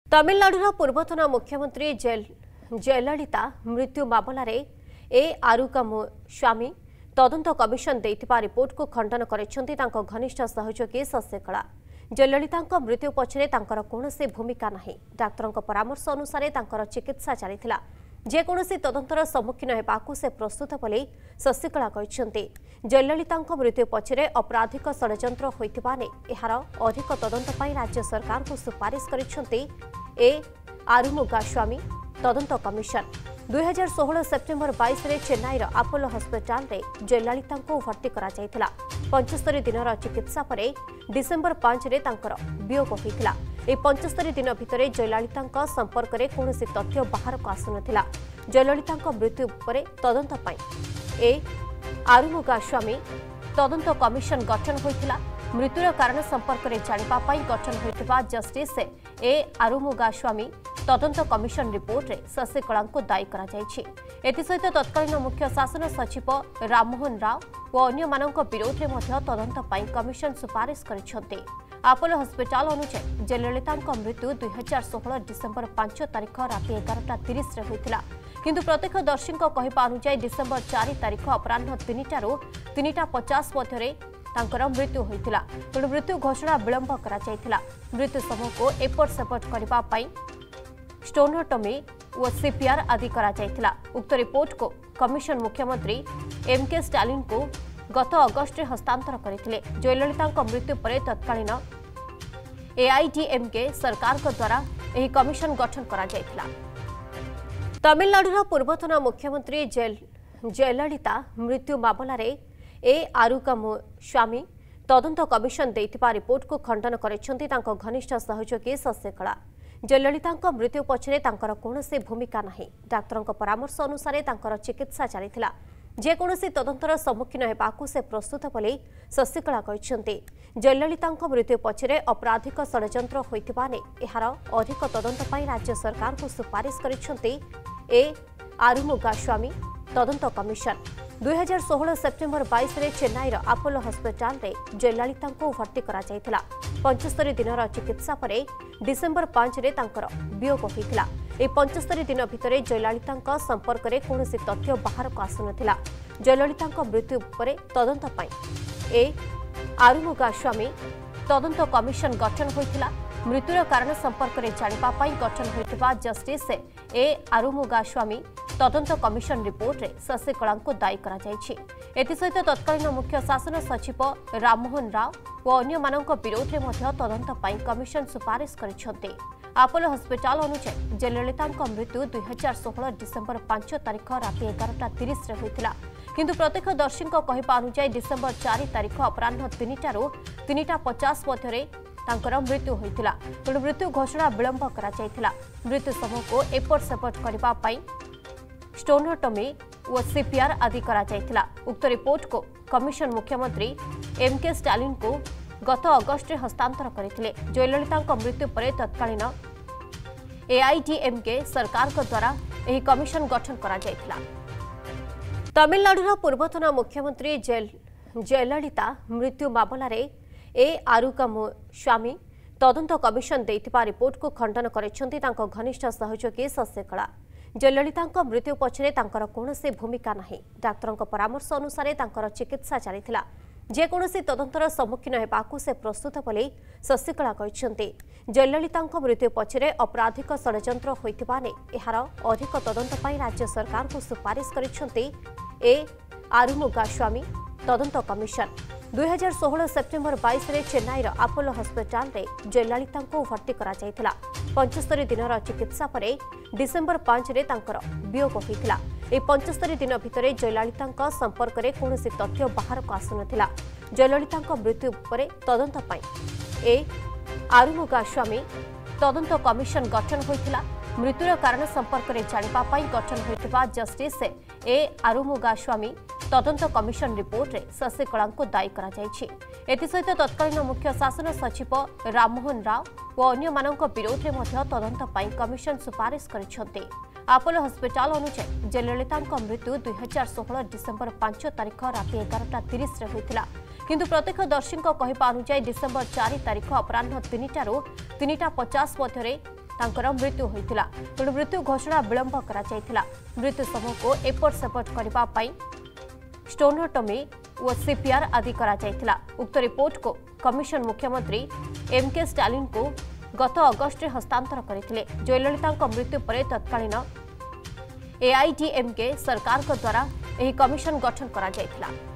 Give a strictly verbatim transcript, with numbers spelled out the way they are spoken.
तमिलनाडुर पूर्वतन मुख्यमंत्री जयललिता मृत्यु मामलें ए आरुमुगास्वामी तदंत कमिशन देइथिबा रिपोर्ट को खंडन करिसेंती तांको घनिष्ठ सहयोगी शशिकला। जयललिता मृत्यु पछरे तांकर कोनोसी भूमिका नाही। डाक्तरक परामर्श अनुसार तांकर चिकित्सा चलिथिला। जेकोसी तदंतर सम्मुखीन हेबाकू से प्रस्तुत बोली शशिकला कहिसेंती। जयललिता मृत्यु पछरे आपराधिक षड्यंत्र होइथिबा ने एहार अधिक तदंत पई राज्य सरकार को सुपारिश करिसेंती ए आरुमुगास्वामी तदंत कमिशन। दुई हजार षोह सेप्टेम्बर बाईस रे चेन्नईर आपोलो हस्पिटाल रे जयललिता भर्ती करा जायथिला। पचहत्तर दिनर चिकित्सा पर डिसेम्बर पांच रे तांकर वियोग होइथिला। ए पचहत्तर दिन भितर जयललिता संपर्क में कौन तथ्य बाहर को आसुनथिला। जयललिता मृत्यु पर तदंत पई ए आरुमुगास्वामी तदंत कमिशन गठन होइथिला। मृत्युर कारण संपर्क में जानिबा पई गठन होइथिबा जस्टिस ए आरुमुगास्वामी तदंत कमिशन रिपोर्ट रे शशिकला को दायी करा जायछि। एथिसहित तत्कालीन मुख्य शासन सचिव राममोहन राव और अन्य मानक विरोध में तदंत पई कमिशन सुपारिश करिसेंती। आपोलो हस्पिटाल अनुसार जयललिता मृत्यु दुई हजार षोह डिसेम्बर पांच तारीख राति एगारटा तीस होता किंतु प्रत्यक्षदर्शी कहवा अनुसार डिसेम्बर चार तारीख अपराह तीनटारू तीनटा पचास मध्य मृत्यु होता। तेणु मृत्यु घोषणा विलंब करा जायथिला। मृत्यु समय को एपट सेपट करने स्टोनोटोमी और सीपीआर आदि करा जायथिला। उक्त रिपोर्ट को कमिशन मुख्यमंत्री एम के स्टालिन को गत अगस्ट में हस्तांतर करथिले। जयललिता मृत्यु पर तत्कालीन एआईडीएमके सरकार को द्वारा एही कमिशन गठन करा जायथिला। तमिलनाडुर पूर्वतन मुख्यमंत्री जयललिता मृत्यु मामलें ए आरुमुगास्वामी तदंत कमिशन देइथिबा रिपोर्ट को खंडन करिसेंती तांको घनिष्ठ सहयोगी शशिकला। जयललिता मृत्यु पछरे तांकर कोनोसी भूमिका नाही। डाक्तरक परामर्श अनुसार तांकर चिकित्सा चलिथिला। जेकोसी तदंतर सम्मुखीन हेबाकू से प्रस्तुत बोली शशिकला कहिसेंती। जयललिता मृत्यु पछरे आपराधिक षड्यंत्र होइथिबा ने एहार अधिक तदंत पई राज्य सरकार को सुपारिश करिसेंती ए आरुमुगास्वामी तदंत कमिशन। दुई हजार षोह सेप्टेम्बर बाईस रे चेन्नईर आपोलो हस्पिटाल रे जयललिता भर्ती करा जायथिला। पचहत्तर दिनर चिकित्सा पर डिसेम्बर पांच रे तांकर वियोग होइथिला। ए पचहत्तर दिन भितर जयललिता संपर्क में कौन तथ्य बाहर को आसुनथिला। जयललिता मृत्यु पर तदंत पई ए आरुमुगास्वामी तदंत कमिशन गठन होइथिला। मृत्युर कारण संपर्क में जानिबा पई गठन होइथिबा जस्टिस ए आरुमुगास्वामी तदंत कमिशन रिपोर्ट रे शशिकला को दायी करा जायछि। एथिसहित तत्कालीन मुख्य शासन सचिव राममोहन राव और अन्य मानक विरोध में तदंत पई कमिशन सुपारिश करिसेंती। आपोलो हस्पिटाल अनुसार जयललिता मृत्यु दुई हजार षोह डिसेम्बर पांच तारीख राति एगारटा तीस होता किंतु प्रत्यक्षदर्शी कहवा अनुसार डिसेम्बर चार तारीख अपराह तीनटारू तीनटा पचास मध्य मृत्यु होता। तेणु मृत्यु घोषणा विलंब करा जायथिला। मृत्यु समय को एपट सेपट करने स्टोनोटोमी और सीपीआर आदि करा जायथिला। उक्त रिपोर्ट को कमिशन मुख्यमंत्री एम के स्टालिन को गत अगस्ट में हस्तांतर करथिले। जयललिता मृत्यु पर तत्कालीन एआईडीएमके सरकार को द्वारा एही कमिशन गठन करा जायथिला। तमिलनाडुर पूर्वतन मुख्यमंत्री जयललिता मृत्यु मामलें ए आरुमुगास्वामी तदंत कमिशन देइथिबा रिपोर्ट को खंडन करिसेंती तांको घनिष्ठ सहयोगी शशिकला। जयललिता मृत्यु पछरे तांकर कोनोसी भूमिका नाही। डाक्तरक परामर्श अनुसार तांकर चिकित्सा चलिथिला। जेकोसी तदंतर सम्मुखीन हेबाकू से प्रस्तुत बोली शशिकला कहिसेंती। जयललिता मृत्यु पछरे आपराधिक षड्यंत्र होइथिबा ने एहार अधिक तदंत पई राज्य सरकार को सुपारिश करिसेंती ए आरुमुगास्वामी तदंत कमिशन। दुई हजार षोह सेप्टेम्बर बाईस रे चेन्नईर आपोलो हस्पिटाल रे जयललिता भर्ती करा जायथिला। पचहत्तर दिनर चिकित्सा पर डिसेम्बर पांच रे तांकर वियोग होइथिला। ए पचहत्तर दिन भितर जयललिता संपर्क में कौन तथ्य बाहर को आसुनथिला। जयललिता मृत्यु पर तदंत पई ए आरुमुगास्वामी तदंत कमिशन गठन होइथिला। मृत्युर कारण संपर्क में जानिबा पई गठन होइथिबा जस्टिस ए आरुमुगास्वामी तदंत कमिशन रिपोर्ट रे शशिकला को दायी करा जायछि। एथिसहित तत्कालीन मुख्य शासन सचिव राममोहन राव और अन्य मानक विरोध में तदंत पई कमिशन सुपारिश करिसेंती। आपोलो हस्पिटाल अनुसार जयललिता मृत्यु दुई हजार षोह डिसेम्बर पांच तारीख राति एगारटा तीस होता किंतु प्रत्यक्षदर्शी कहवा अनुसार डिसेम्बर चार तारीख अपराह तीनटारू तीनटा पचास मध्य तांकर मृत्यु होइतिला तेणु मृत्यु घोषणा विलंब करा जायतिला मृत्यु समय को एपट सेपट करबा पई स्टोनोटोमी और सीपीआर आदि करा जायतिला उक्त रिपोर्ट को कमिशन मुख्यमंत्री एम के स्टालिन को गत अगस्ट में हस्तांतर करथिले जयललिता मृत्यु पर तत्कालीन एआईडीएमके सरकार द्वारा एही कमिशन गठन करा जायतिला।